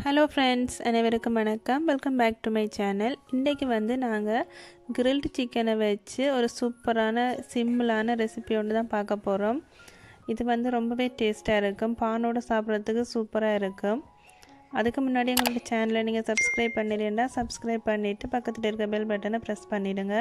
Hello friends, அனைவருக்கும் வணக்கம். Welcome back to my channel. இன்றைக்கு நாங்கள் கிரில்டு சிக்கனை வச்சு ஒரு சூப்பரான சிம்பிளான ரெசிபி ஒன்று தான் பார்க்க போகிறோம். இது ரொம்பவே டேஸ்ட்டாக இருக்கும், பானோட சாப்பிட்றதுக்கு சூப்பராக இருக்கும். அதுக்கு முன்னாடி எங்களோட சேனலை நீங்கள் சப்ஸ்கிரைப் பண்ணிடுறீங்கன்னா சப்ஸ்கிரைப் பண்ணிவிட்டு பக்கத்தில் இருக்க பெல் பட்டனை ப்ரெஸ் பண்ணிவிடுங்க.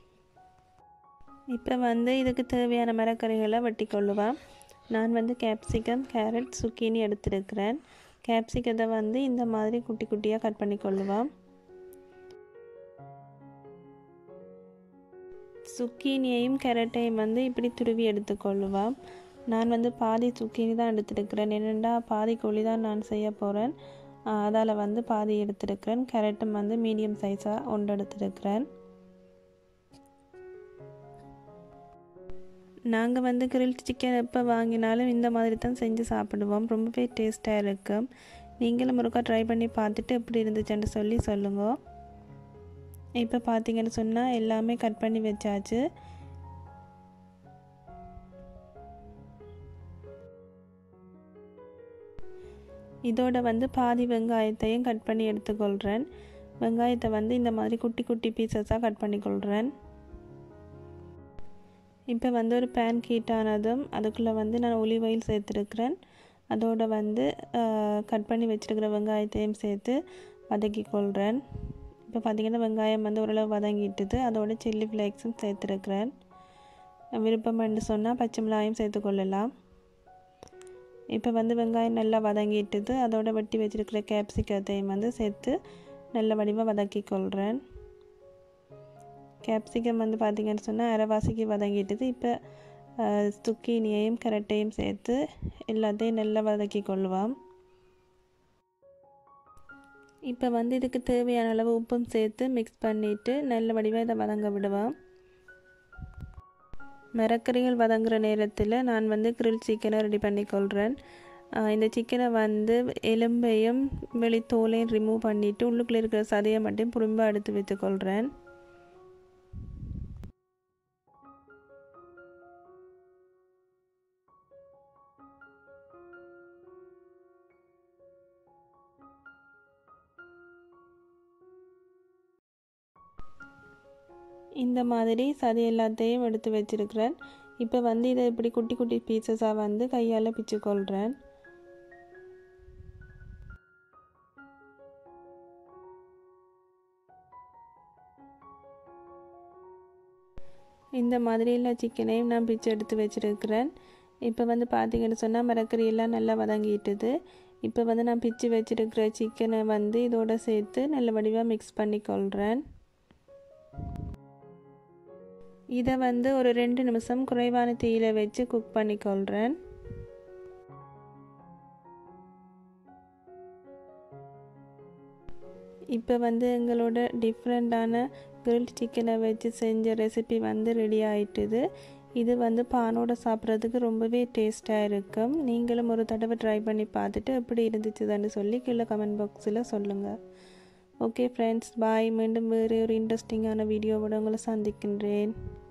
இப்போ இதுக்கு தேவையான மரக்கறிகளை வெட்டி கொள்ளுவேன். நான் கேப்சிகம், கேரட், சுக்கீனி எடுத்துருக்கிறேன். கேப்சிகத்தை இந்த மாதிரி குட்டி குட்டியாக கட் பண்ணி கொள்ளுவேன். சுக்கீனியையும் கேரட்டையும் இப்படி துருவி எடுத்துக்கொள்ளுவேன். நான் பாதி சுக்கீனி தான் எடுத்துருக்கிறேன். என்னென்னா பாதி கோழி தான் நான் செய்ய போகிறேன், அதால் பாதி எடுத்துருக்கிறேன். கேரட்டும் மீடியம் சைஸாக ஒன்று எடுத்துருக்கிறேன். நாங்கள் கிரில்டு சிக்கன் எப்போ வாங்கினாலும் இந்த மாதிரி தான் செஞ்சு சாப்பிடுவோம். ரொம்பவே டேஸ்ட்டாக இருக்கும். நீங்களும் ஒருக்கா ட்ரை பண்ணி பார்த்துட்டு எப்படி இருந்துச்சுன்னு சொல்லுங்க. இப்போ பார்த்தீங்கன்னு சொன்னால் எல்லாமே கட் பண்ணி வச்சாச்சு. இதோட பாதி வெங்காயத்தையும் கட் பண்ணி எடுத்துக்கொள்கிறேன். வெங்காயத்தை இந்த மாதிரி குட்டி குட்டி பீசஸாக கட் பண்ணிக்கொள்கிறேன். இப்போ ஒரு பேன் ஹீட் ஆனதும் அதுக்குள்ளே நான் ஒலிவ் ஆயில் சேர்த்துருக்கிறேன். அதோட கட் பண்ணி வச்சுருக்கிற வெங்காயத்தையும் சேர்த்து வதக்கிக்கொள்கிறேன். இப்போ பார்த்திங்கன்னா வெங்காயம் ஓரளவு வதங்கிட்டுது. அதோட சில்லி ஃப்ளேக்ஸும் சேர்த்துருக்கிறேன். விருப்பம் என்று சொன்னால் பச்சை மிளகாயும் சேர்த்துக்கொள்ளலாம். இப்போ வெங்காயம் நல்லா வதங்கிட்டுது. அதோட வெட்டி வச்சுருக்கிற கேப்சிகத்தையும் சேர்த்து நல்ல வடிவாக வதக்கிக்கொள்கிறேன். கேப்சிகம் பார்த்திங்கன்னு சொன்னால் அரைவாசிக்கு வதங்கிட்டுது. இப்போ சுக்கீனியையும் கேரட்டையும் சேர்த்து எல்லாத்தையும் நல்லா வதக்கி கொள்ளுவோம். இப்போ இதுக்கு தேவையான அளவு உப்பும் சேர்த்து மிக்ஸ் பண்ணிவிட்டு நல்ல வடிவாக இதை வதங்க விடுவோம். மரக்கறிகள் வதங்குற நேரத்தில் நான் கிரில் சிக்கனை ரெடி பண்ணிக்கொள்கிறேன். இந்த சிக்கனை எலும்பையும் வெளித்தோலையும் ரிமூவ் பண்ணிவிட்டு உள்ளுக்குள்ளே இருக்கிற சதையை மட்டும் புறம்பாக எடுத்து வச்சுக்கொள்கிறேன். இந்த மாதிரி சதை எல்லாத்தையும் எடுத்து வச்சுருக்கிறேன். இப்போ இதை இப்படி குட்டி குட்டி பீசஸாக கையால் பிச்சுக்கொள்கிறேன். இந்த மாதிரி எல்லா சிக்கனையும் நான் பிச்சு எடுத்து வச்சுருக்கிறேன். இப்போ பார்த்திங்கன்னு சொன்னால் மரக்கறி எல்லாம் நல்லா வதங்கிட்டுது. இப்போ நான் பிச்சு வச்சுருக்கிற சிக்கனை இதோட சேர்த்து நல்ல வடிவாக மிக்ஸ் பண்ணிக்கொள்கிறேன். இதை ஒரு 2 நிமிஷம் குறைவான தீயில வச்சு குக் பண்ணிக்கொள்கிறேன். இப்போ எங்களோட டிஃப்ரெண்ட்டான கிரில்டு சிக்கனை வச்சு செஞ்ச ரெசிபி ரெடி ஆகிட்டுது. இது பானோட சாப்பிட்றதுக்கு ரொம்பவே டேஸ்ட்டாக இருக்கும். நீங்களும் ஒரு தடவை ட்ரை பண்ணி பார்த்துட்டு எப்படி இருந்துச்சுதான்னு சொல்லி கீழே கமெண்ட் பாக்ஸில் சொல்லுங்கள். Okay friends, bye. மீண்டும் வேறு ஒரு இன்ட்ரெஸ்டிங்கான வீடியோவோட உங்களை சந்திக்கின்றேன்.